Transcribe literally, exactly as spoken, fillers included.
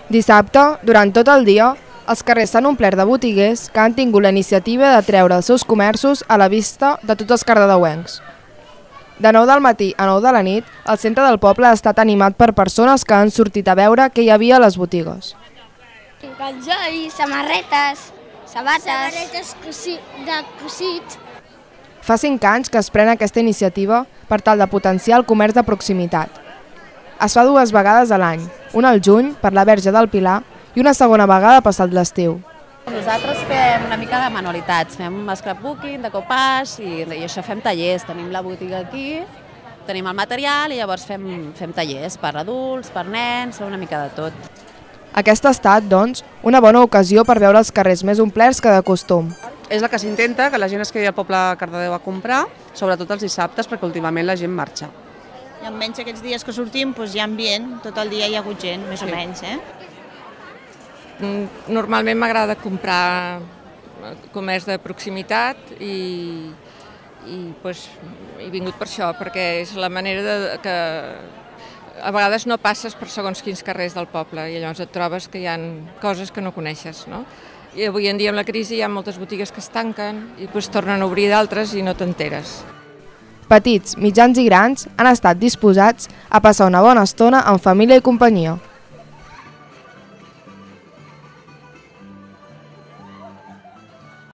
Dissabte, durant tot el dia, els carrers s'han omplert de botiguers que han tingut la iniciativa de treure els seus comerços a la vista de tots els cardedeuencs. De nou del matí a nou de la nit, el centre del poble ha estat animat per persones que han sortit a veure què hi havia a les botigues. Galjois, samarretes, sabates... Samarretes de cosits. Fa cinc anys que es pren aquesta iniciativa per tal de potenciar el comerç de proximitat. Es fa dues vegades a l'any, una al juny per la Verge del Pilar i una segona vegada passat l'estiu. Nosaltres fem una mica de manualitats, fem scrapbooking, decopage i, i això fem tallers. Tenim la botiga aquí, tenim el material i llavors fem, fem tallers per adults, per nens, una mica de tot. Aquesta ha estat, doncs, una bona ocasió per veure els carrers més omplerts que de costum. És el que s'intenta, que la gent es quedi al poble de Cardedeu a comprar, sobretot els dissabtes, perquè últimament la gent marxa. I almenys aquests dies que sortim doncs hi ha ambient, tot el dia hi ha hagut gent, més o menys. Eh? Normalment m'agrada comprar comerç de proximitat i, i doncs, he vingut per això, perquè és la manera de, que a vegades no passes per segons quins carrers del poble i llavors et trobes que hi ha coses que no coneixes, no? I avui en dia amb la crisi hi ha moltes botigues que es tanquen i doncs tornen a obrir d'altres i no t'enteres. Petits, mitjans i grans han estat disposats a passar una bona estona en família i companyia.